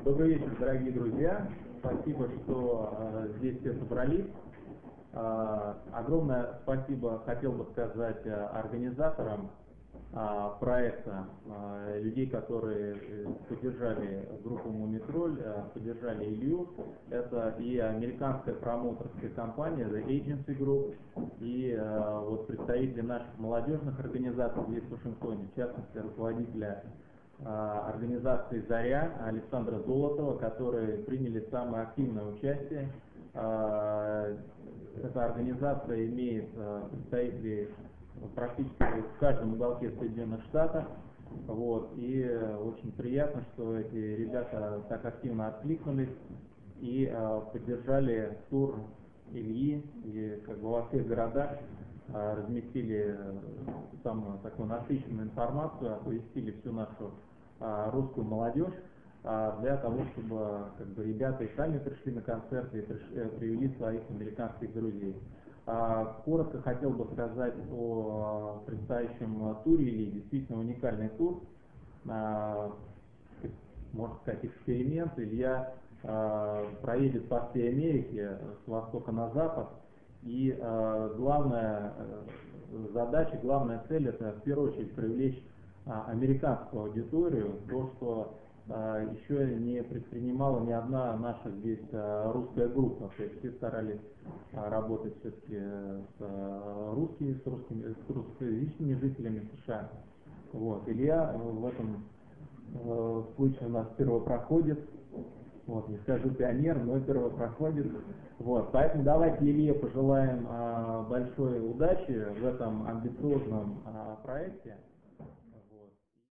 Добрый вечер, дорогие друзья. Спасибо, что здесь все собрались. Огромное спасибо хотел бы сказать организаторам проекта, людей, которые поддержали группу Мумитроль, поддержали Илью. Это и американская промоутерская компания The Agency Group, и вот представители наших молодежных организаций здесь в Вашингтоне, в частности руководителя организации «Заря» Александра Золотова, которые приняли самое активное участие. Эта организация имеет представителей практически в каждом уголке Соединенных Штатов. Вот. И очень приятно, что эти ребята так активно откликнулись и поддержали тур Ильи, и как бы во всех городах разместили самую такую насыщенную информацию, оповестили всю нашу русскую молодежь для того, чтобы как бы ребята и сами пришли на концерты и привели своих американских друзей. Коротко хотел бы сказать о предстоящем туре Ильи. Действительно уникальный тур, можно сказать, эксперимент. Илья проедет по всей Америке с востока на запад. И главная задача, главная цель — это в первую очередь привлечь американскую аудиторию, то, что еще не предпринимала ни одна наша здесь русская группа. То есть все старались работать все-таки с русскоязычными жителями США. Вот. Илья в этом случае у нас первопроходец. Вот, не скажу пионер, но первопроходец. Вот, поэтому давайте Илье пожелаем большой удачи в этом амбициозном проекте.